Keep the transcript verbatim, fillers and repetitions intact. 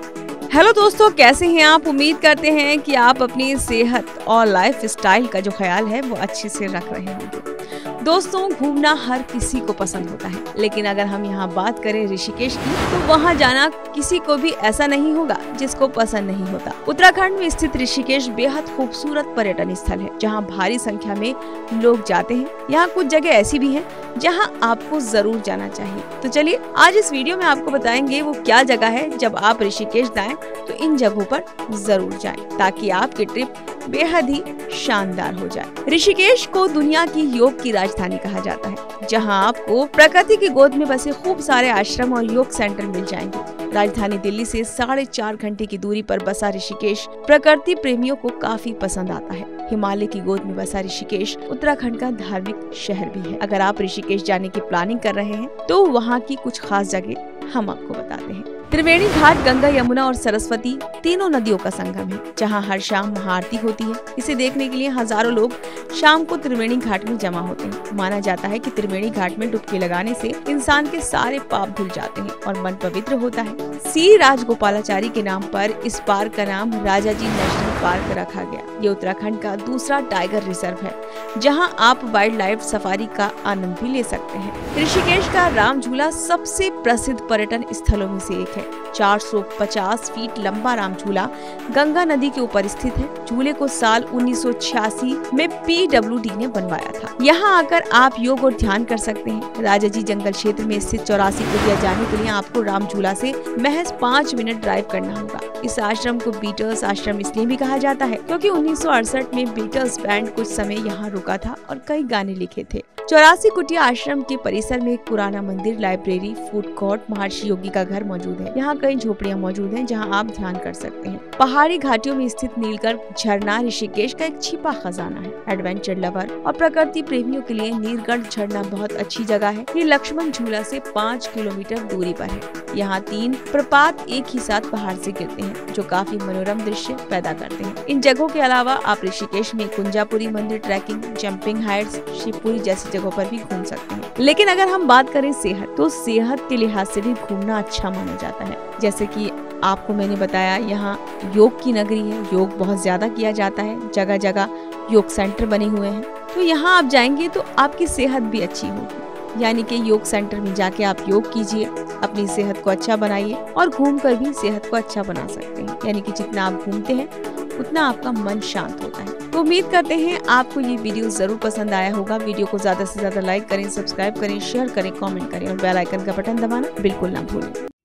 Hello दोस्तों, कैसे हैं आप। उम्मीद करते हैं कि आप अपनी सेहत और लाइफ स्टाइल का जो ख्याल है वो अच्छे से रख रहे होंगे। दोस्तों, घूमना हर किसी को पसंद होता है, लेकिन अगर हम यहाँ बात करें ऋषिकेश की, तो वहाँ जाना किसी को भी ऐसा नहीं होगा जिसको पसंद नहीं होता। उत्तराखंड में स्थित ऋषिकेश बेहद खूबसूरत पर्यटन स्थल है, जहाँ भारी संख्या में लोग जाते हैं। यहाँ कुछ जगह ऐसी भी हैं जहाँ आपको जरूर जाना चाहिए। तो चलिए आज इस वीडियो में आपको बताएंगे वो क्या जगह है। जब आप ऋषिकेश जाएं तो इन जगहों पर जरूर जाएं, ताकि आपकी ट्रिप बेहद ही शानदार हो जाए। ऋषिकेश को दुनिया की योग की राजधानी कहा जाता है, जहां आपको प्रकृति की गोद में बसे खूब सारे आश्रम और योग सेंटर मिल जाएंगे। राजधानी दिल्ली से साढ़े चार घंटे की दूरी पर बसा ऋषिकेश प्रकृति प्रेमियों को काफी पसंद आता है। हिमालय की गोद में बसा ऋषिकेश उत्तराखंड का धार्मिक शहर भी है। अगर आप ऋषिकेश जाने की प्लानिंग कर रहे हैं तो वहाँ की कुछ खास जगह हम आपको बताते हैं। त्रिवेणी घाट गंगा, यमुना और सरस्वती तीनों नदियों का संगम है, जहां हर शाम महाआरती होती है। इसे देखने के लिए हजारों लोग शाम को त्रिवेणी घाट में जमा होते हैं। माना जाता है कि त्रिवेणी घाट में डुबकी लगाने से इंसान के सारे पाप धुल जाते हैं और मन पवित्र होता है। सी राजगोपालाचारी के नाम पर इस पार्क का नाम राजाजी नेशनल पार्क रखा गया। ये उत्तराखंड का दूसरा टाइगर रिजर्व है, जहाँ आप वाइल्ड लाइफ सफारी का आनंद भी ले सकते हैं। ऋषिकेश का राम झूला सबसे प्रसिद्ध पर्यटन स्थलों में से एक है। चार सौ पचास फीट लंबा राम झूला गंगा नदी के ऊपर स्थित है। झूले को साल उन्नीस सौ छियासी में पी डब्ल्यू डी ने बनवाया था। यहाँ आकर आप योग और ध्यान कर सकते हैं। राजाजी जंगल क्षेत्र में स्थित चौरासी कुटिया जाने के लिए आपको राम झूला से महज पाँच मिनट ड्राइव करना होगा। इस आश्रम को बीटल्स आश्रम इसलिए भी कहा जाता है क्योंकि उन्नीस सौ अड़सठ में बीटल्स बैंड कुछ समय यहाँ रुका था और कई गाने लिखे थे। चौरासी कुटिया आश्रम के परिसर में एक पुराना मंदिर, लाइब्रेरी, फूड कोर्ट, महर्षि योगी का घर मौजूद है। यहाँ कई झोपड़ियाँ मौजूद हैं जहाँ आप ध्यान कर सकते हैं। पहाड़ी घाटियों में स्थित नीलगढ़ झरना ऋषिकेश का एक छिपा खजाना है। एडवेंचर लवर और प्रकृति प्रेमियों के लिए नीलगढ़ झरना बहुत अच्छी जगह है। ये लक्ष्मण झूला से पाँच किलोमीटर दूरी पर है। यहाँ तीन प्रपात एक ही साथ पहाड़ से गिरते हैं, जो काफी मनोरम दृश्य पैदा करते हैं। इन जगहों के अलावा आप ऋषिकेश में कुंजापुरी मंदिर, ट्रैकिंग, जंपिंग हाइट्स, शिवपुरी जैसी जगहों पर भी घूम सकते हैं। लेकिन अगर हम बात करें सेहत, तो सेहत के लिहाज से भी घूमना अच्छा माना जाता है। जैसे कि आपको मैंने बताया, यहाँ योग की नगरी है। योग बहुत ज्यादा किया जाता है। जगह जगह योग सेंटर बने हुए हैं, तो यहाँ आप जाएंगे तो आपकी सेहत भी अच्छी होगी। यानी कि योग सेंटर में जाके आप योग कीजिए, अपनी सेहत को अच्छा बनाइए और घूम कर भी सेहत को अच्छा बना सकते हैं। यानी कि जितना आप घूमते हैं उतना आपका मन शांत होता है। तो उम्मीद करते हैं आपको ये वीडियो जरूर पसंद आया होगा। वीडियो को ज्यादा से ज्यादा लाइक करें, सब्सक्राइब करें, शेयर करें, कमेंट करें और बेल आइकन का बटन दबाना बिल्कुल ना भूलें।